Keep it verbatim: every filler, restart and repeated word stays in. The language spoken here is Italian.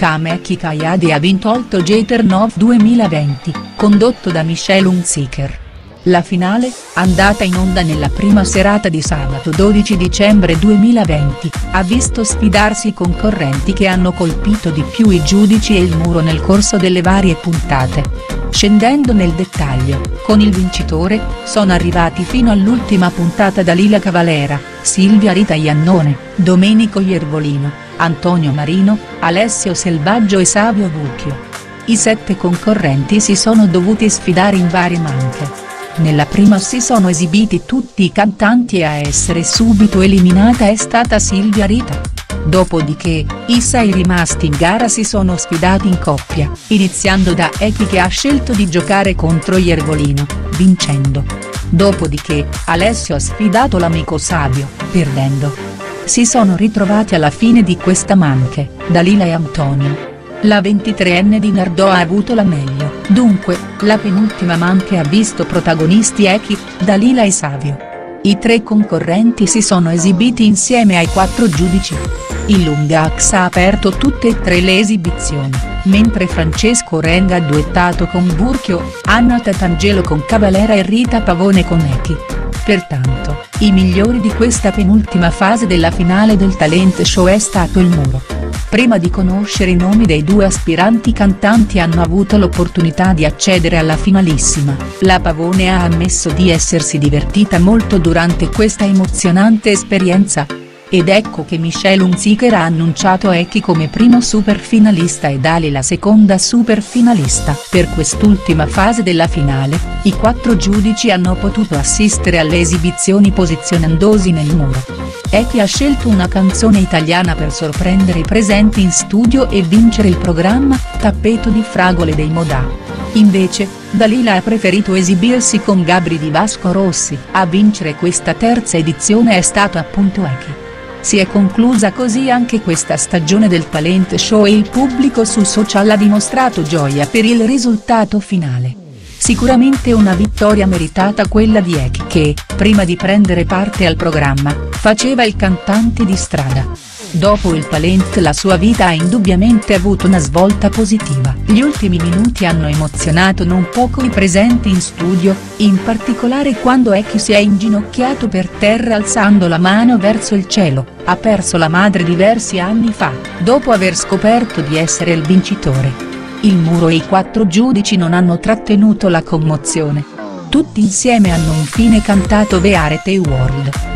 Beckham Eki Kayade ha vinto il Geternov duemilaventi, condotto da Michelle Hunziker. La finale, andata in onda nella prima serata di sabato dodici dicembre duemilaventi, ha visto sfidarsi i concorrenti che hanno colpito di più i giudici e il muro nel corso delle varie puntate. Scendendo nel dettaglio, con il vincitore, sono arrivati fino all'ultima puntata Dalila Cavalera, Silvia Rita Iannone, Domenico Iervolino, Antonio Marino, Alessio Selvaggio e Savio Vucchio. I sette concorrenti si sono dovuti sfidare in varie manche. Nella prima si sono esibiti tutti i cantanti e a essere subito eliminata è stata Silvia Rita. Dopodiché, i sei rimasti in gara si sono sfidati in coppia, iniziando da Eki che ha scelto di giocare contro Iervolino, vincendo. Dopodiché, Alessio ha sfidato l'amico Savio, perdendo. Si sono ritrovati alla fine di questa manche, Dalila e Antonio. La ventitreenne di Nardò ha avuto la meglio, dunque, la penultima manche ha visto protagonisti Eki, Dalila e Savio. I tre concorrenti si sono esibiti insieme ai quattro giudici. Il Lungax ha aperto tutte e tre le esibizioni, mentre Francesco Renga ha duettato con Burchio, Anna Tatangelo con Cavalera e Rita Pavone con Eki. Pertanto, i migliori di questa penultima fase della finale del talent show è stato il muro. Prima di conoscere i nomi dei due aspiranti cantanti hanno avuto l'opportunità di accedere alla finalissima, la Pavone ha ammesso di essersi divertita molto durante questa emozionante esperienza. Ed ecco che Michelle Hunziker ha annunciato Eki come primo superfinalista e Dali la seconda superfinalista. Per quest'ultima fase della finale, i quattro giudici hanno potuto assistere alle esibizioni posizionandosi nel muro. Eki ha scelto una canzone italiana per sorprendere i presenti in studio e vincere il programma, Tappeto di fragole dei Modà. Invece, Dalila ha preferito esibirsi con Gabri di Vasco Rossi. A vincere questa terza edizione è stato appunto Eki. Si è conclusa così anche questa stagione del talent show e il pubblico su social ha dimostrato gioia per il risultato finale. Sicuramente una vittoria meritata quella di Eki che, prima di prendere parte al programma, faceva il cantante di strada. Dopo il talent la sua vita ha indubbiamente avuto una svolta positiva. Gli ultimi minuti hanno emozionato non poco i presenti in studio, in particolare quando Eki si è inginocchiato per terra alzando la mano verso il cielo. Ha perso la madre diversi anni fa, dopo aver scoperto di essere il vincitore. Il muro e i quattro giudici non hanno trattenuto la commozione. Tutti insieme hanno infine cantato We Are The World.